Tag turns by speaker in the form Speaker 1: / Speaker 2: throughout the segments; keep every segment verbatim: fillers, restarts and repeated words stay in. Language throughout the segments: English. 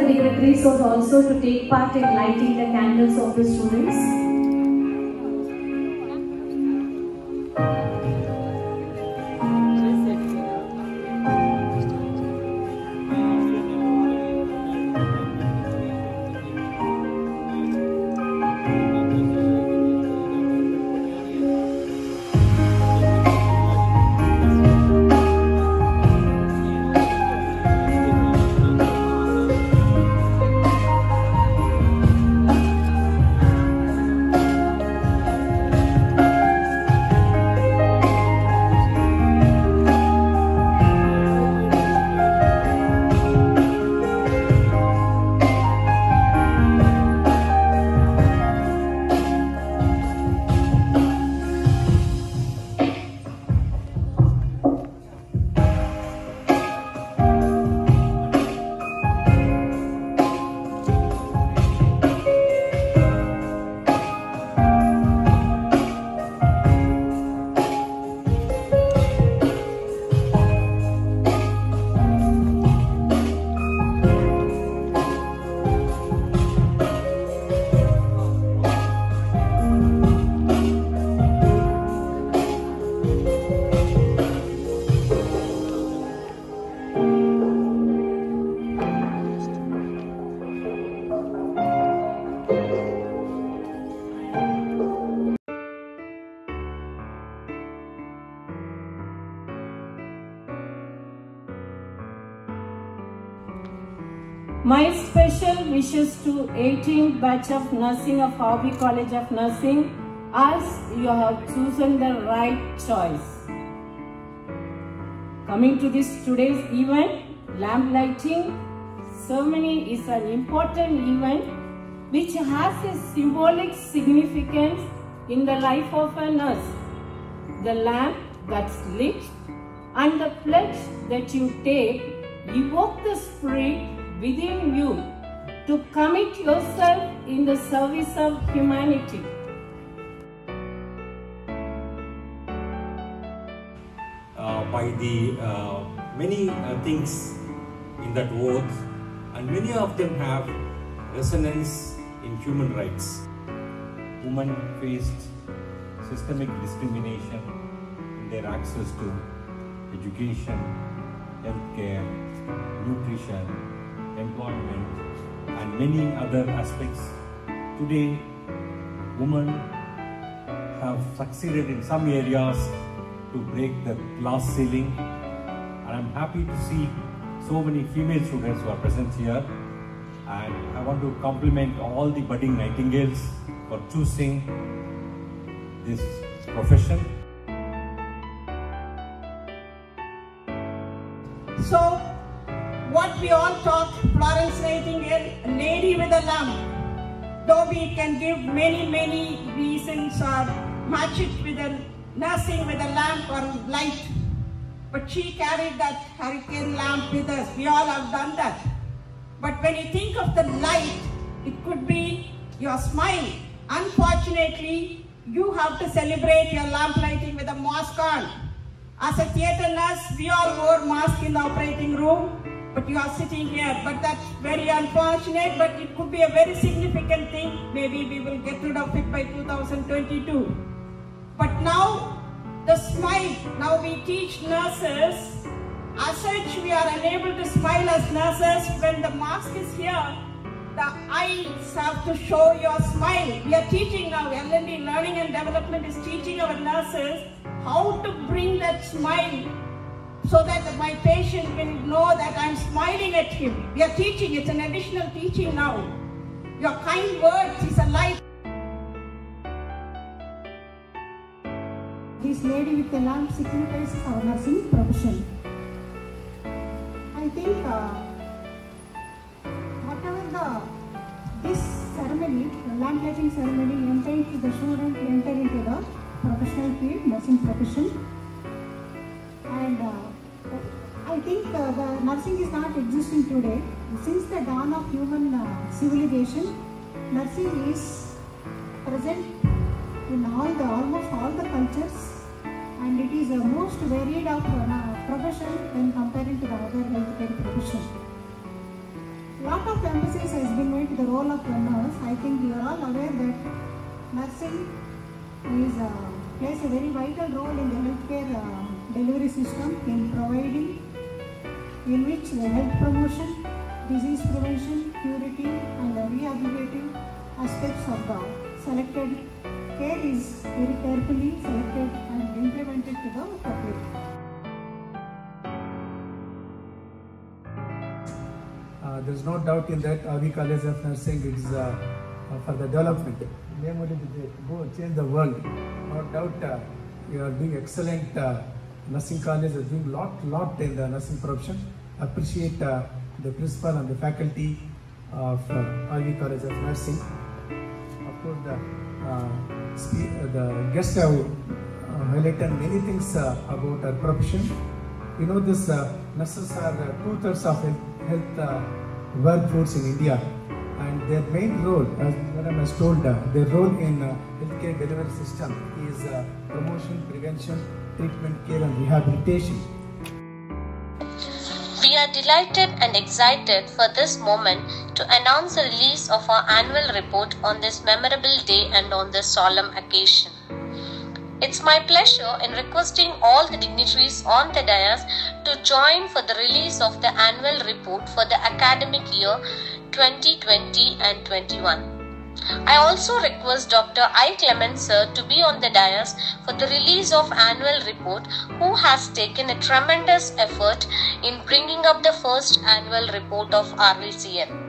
Speaker 1: dignitaries was also to take part in lighting the candles of the students. My special wishes to eighteenth batch of nursing of Hobby College of Nursing, as you have chosen the right choice. Coming to this today's event, lamp lighting ceremony is an important event which has a symbolic significance in the life of a nurse. The lamp that's lit and the pledge that you take evoke the spirit within you to commit yourself in the service of humanity.
Speaker 2: Uh, by the uh, many uh, things in that oath, and many of them have resonance in human rights. Women faced systemic discrimination in their access to education, healthcare, nutrition, employment, and many other aspects. Today, women have succeeded in some areas to break the glass ceiling, and I'm happy to see so many female students who are present here. And I want to compliment all the budding nightingales for choosing this profession.
Speaker 3: So, what we all talk, Florence Nightingale, a lady with a lamp. Though we can give many, many reasons or match it with a nursing with a lamp or light, but she carried that hurricane lamp with us. We all have done that. But when you think of the light, it could be your smile. Unfortunately, you have to celebrate your lamp lighting with a mask on. As a theatre nurse, we all wore masks in the operating room. But you are sitting here, but that's very unfortunate, but it could be a very significant thing. Maybe we will get rid of it by two thousand twenty-two. But now, the smile, now we teach nurses, as such we are unable to smile as nurses. When the mask is here, the eyes have to show your smile. We are teaching now, L and D, Learning and Development is teaching our nurses how to bring that smile, so that my patient will know that I'm smiling at him. We are teaching, it's an additional teaching now. Your kind words is a light.
Speaker 4: This lady with the lamp signifies our nursing profession. I think uh, whatever the, this ceremony, the lamp lighting ceremony, enter the student enter into the professional field, nursing profession. And uh, I think uh, the nursing is not existing today. Since the dawn of human uh, civilization, nursing is present in all the almost all the cultures, and it is the most varied of uh, profession when comparing to the other healthcare profession. lot of emphasis has been made to the role of the nurse. I think you are all aware that nursing is, uh, plays a very vital role in the healthcare uh, delivery system in providing, in which the health promotion, disease prevention, curative and the rehabilitative aspects of the selected care is very carefully selected and implemented to the public.
Speaker 5: Uh, there is no doubt in that R V College of Nursing is uh, uh, for the development. Name only to go change the world. No doubt uh, you are doing excellent. Uh, nursing college is doing lot, lot in the nursing profession. Appreciate uh, the principal and the faculty of uh, R V College of Nursing. Of course, the, uh, the guests have uh, highlighted many things uh, about our profession. You know, this uh, nurses are uh, two-thirds of health, health uh, workforce in India, and their main role, as Madam has told, uh, their role in uh, healthcare delivery system is uh, promotion, prevention, treatment, care and rehabilitation.
Speaker 6: We are delighted and excited for this moment to announce the release of our annual report on this memorable day and on this solemn occasion. It's my pleasure in requesting all the dignitaries on the dais to join for the release of the annual report for the academic year twenty twenty and twenty-one. I also request Doctor I. Clement Sir to be on the dais for the release of annual report, who has taken a tremendous effort in bringing up the first annual report of R V C N.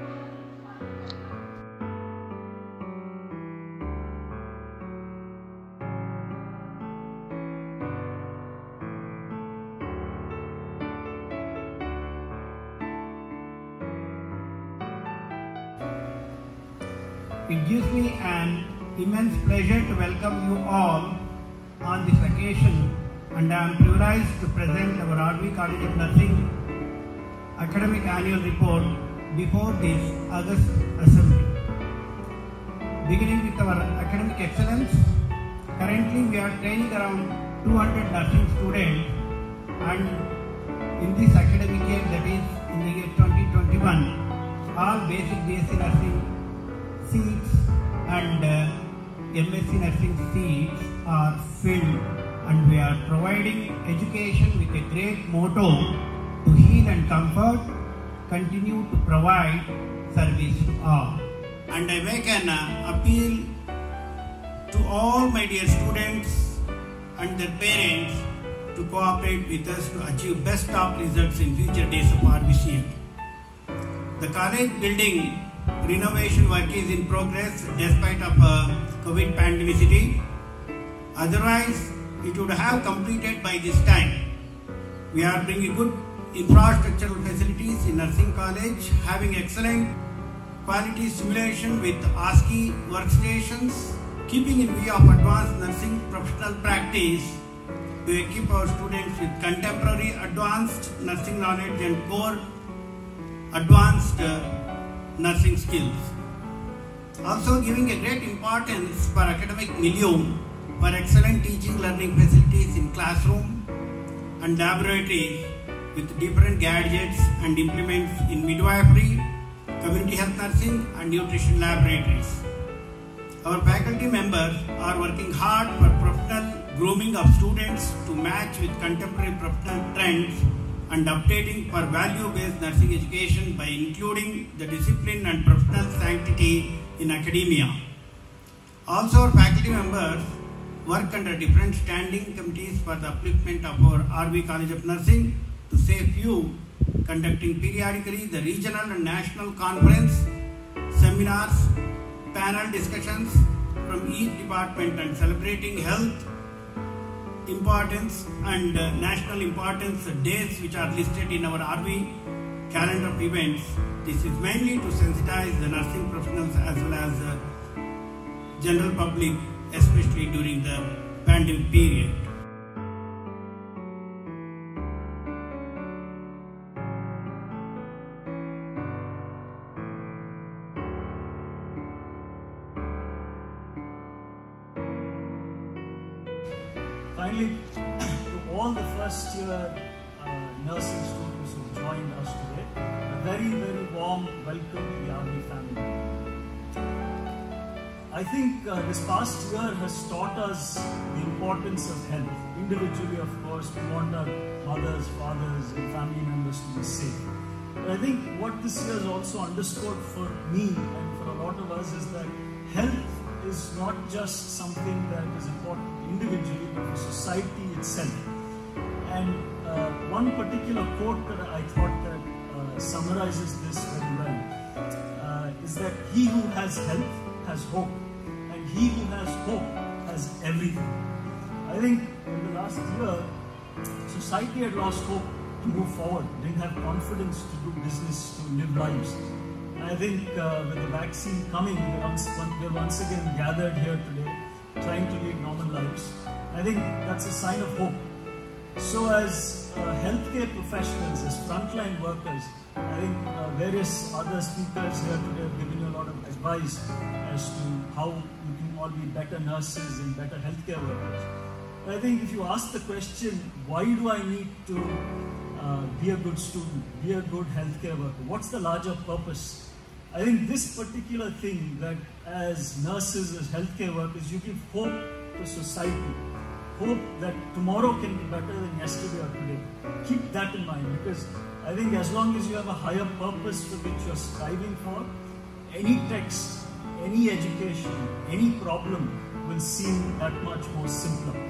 Speaker 7: It gives me an immense pleasure to welcome you all on this occasion, and I am privileged to present our R V College of Nursing academic annual report before this August assembly. Beginning with our academic excellence, currently we are training around two hundred nursing students, and in this academic year, that is in the year twenty twenty-one, all basic B S c nursing seats and uh, M S c nursing seats are filled, and we are providing education with a great motto to heal and comfort, continue to provide service to all. And I make an uh, appeal to all my dear students and their parents to cooperate with us to achieve best top results in future days of R V C N. The college building renovation work is in progress despite of uh, COVID pandemicity. Otherwise, it would have completed by this time. We are bringing good infrastructural facilities in nursing college, having excellent quality simulation with ASCII workstations, keeping in view of advanced nursing professional practice to equip our students with contemporary advanced nursing knowledge and core advanced uh, nursing skills. Also giving a great importance for academic milieu for excellent teaching learning facilities in classroom and laboratories with different gadgets and implements in midwifery, community health nursing and nutrition laboratories. Our faculty members are working hard for professional grooming of students to match with contemporary professional trends and updating for value-based nursing education by including the discipline and professional sanctity in academia. Also, our faculty members work under different standing committees for the upliftment of our R V College of Nursing. To say few, conducting periodically the regional and national conference, seminars, panel discussions from each department, and celebrating health importance and uh, national importance days which are listed in our R V calendar of events. This is mainly to sensitize the nursing professionals as well as the uh, general public, especially during the pandemic period.
Speaker 8: Finally, to all the first year uh, nursing students who joined us today. A very, very warm welcome to the R V family. I think uh, this past year has taught us the importance of health. Individually, of course, we want our mothers, fathers, and family members to be safe. But I think what this year has also underscored for me and for a lot of us is that health is not just something that is important individually, but for society itself. And uh, one particular quote that I thought that uh, summarizes this very well uh, is that he who has health has hope, and he who has hope has everything. I think in the last year, society had lost hope to move forward, didn't have confidence to do business, to live lives. And I think uh, with the vaccine coming, we're once, we're once again gathered here today, trying to lead normal lives. I think that's a sign of hope. So as uh, healthcare professionals, as frontline workers, I think uh, various other speakers here today have given you a lot of advice as to how you can all be better nurses and better healthcare workers. But I think if you ask the question, why do I need to uh, be a good student, be a good healthcare worker? What's the larger purpose? I think this particular thing that as nurses, as healthcare workers, you give hope to society. Hope that tomorrow can be better than yesterday or today. Keep that in mind, because I think as long as you have a higher purpose for which you're striving for, any text, any education, any problem will seem that much more simpler.